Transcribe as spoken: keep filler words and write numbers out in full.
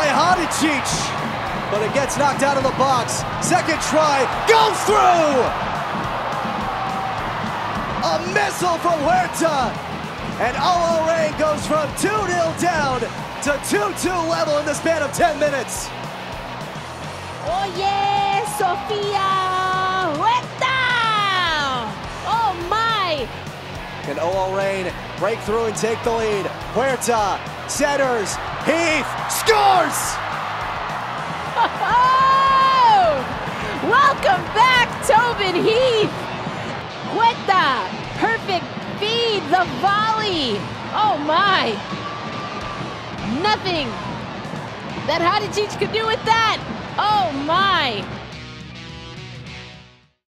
by Hadicic, but it gets knocked out of the box. Second try, goes through! A missile from Huerta, and O L Reign goes from two nil down to two two level in the span of ten minutes. Oh yeah, Sofia Huerta! Oh my! Can O L Reign break through and take the lead? Huerta centers, Heath scores! Oh! Welcome back, Tobin Heath! Huerta, perfect feed, the volley! Oh my! Nothing that Hadicic could do with that! Oh my!